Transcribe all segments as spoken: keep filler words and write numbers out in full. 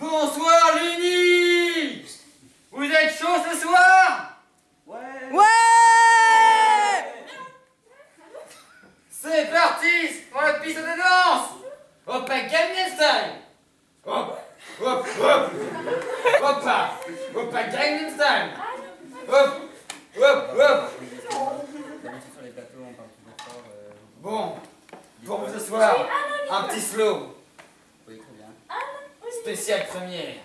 Bonsoir l'Uni. Vous êtes chaud ce soir? Ouais. Ouais. C'est parti pour la piste de danse. Hop, à Gangnam Style. Hop, hop, hop. Hop, hop, à Gangnam Style. Hop, hop, hop. Bon, pour vous ce soir, un petit slow. Oui, très bien. Spécial première.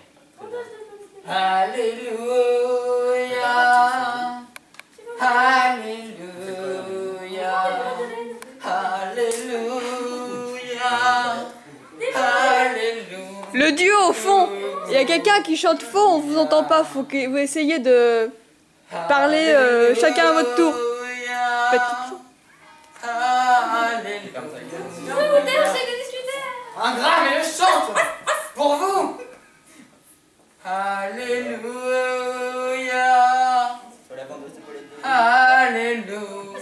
Alléluia. Alléluia. Alléluia. Alléluia. Le duo au fond. Il y a quelqu'un qui chante faux, on vous entend pas. Faut que vous essayez de parler euh, chacun à votre tour. Faites tout ça. Alléluia. Un gramme et je chante pour vous. Alléluia. Sur la bande de cette colette. Alléluia.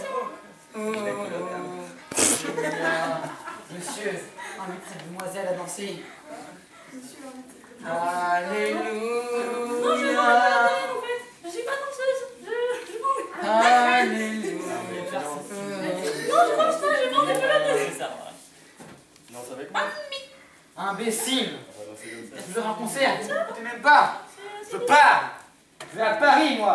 Monsieur, invite cette demoiselle à danser. Alléluia. Non, je vais pas en fait. Je suis pas danseuse. Je, je vends. Alléluia. Non, je danse pas, je vends des pelotes. Ça va. Non, c'est avec moi. Imbécile. On va danser comme Il y a ça. toujours un concert. Tu m'aimes pas. Je pars. Je vais à Paris, moi.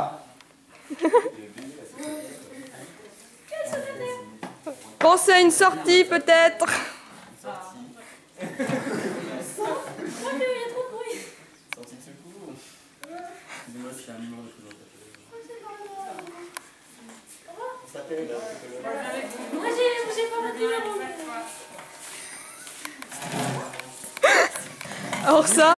Pensez à une sortie peut-être. Sortie. Je crois qu'il y a trop de bruit. Sortie de secours. Excusez-moi, c'est un numéro de présentation. On s'appelle la psychologue. Moi, j'ai j'ai pas votre numéro. Alors ça.